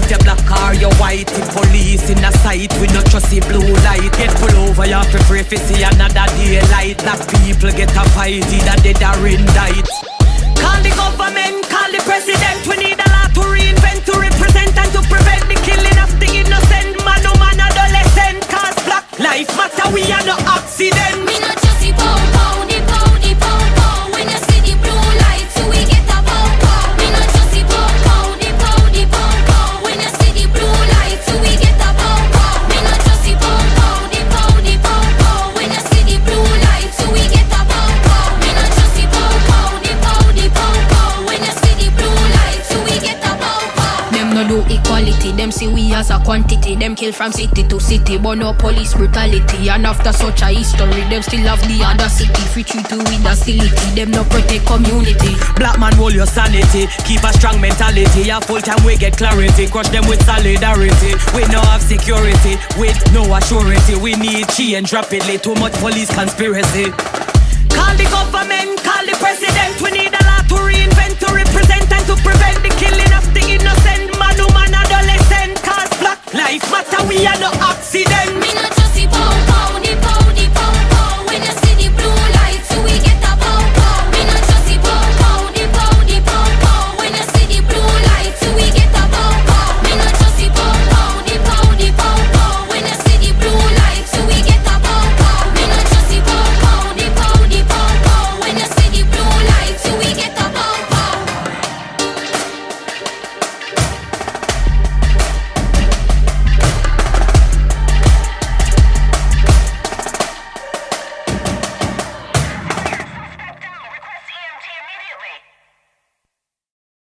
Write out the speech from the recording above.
If you black or you white, if police in a sight, we not trust the blue light. Get pull over, you have to pray for see another daylight. Black people get a fight, either dead or indict. Call the government, call the president. We need a law to reinvent, to represent and to prevent the killing of the innocent man, no man, adolescent. Cause black life matter, we are no accident. Me not just the pow pow, the pow, the pow pow. When you see the blue light, so we get a pow pow. Me not just the pow pow, the pow, the pow pow. When you see the blue light, so we get a pow pow. Me not just the pow pow, the pow, the pow pow. When you see the blue light, so we get a pow pow. Me not just the pow pow, the pow, the pow pow. When you see the blue light, so we get a pow pow. Them no do equality, them see we as a quantity. Them kill from city to city, but no police brutality. And after such a history, them still have the audacity. Free treat to with hostility, them no protect community. Black man hold your sanity, keep a strong mentality. A full time we get clarity, crush them with solidarity. We no have security, with no assurity. We need change rapidly, too much police conspiracy. Call the government, call the president. We need a law to reinvent, to represent and to prevent the killing of the innocent.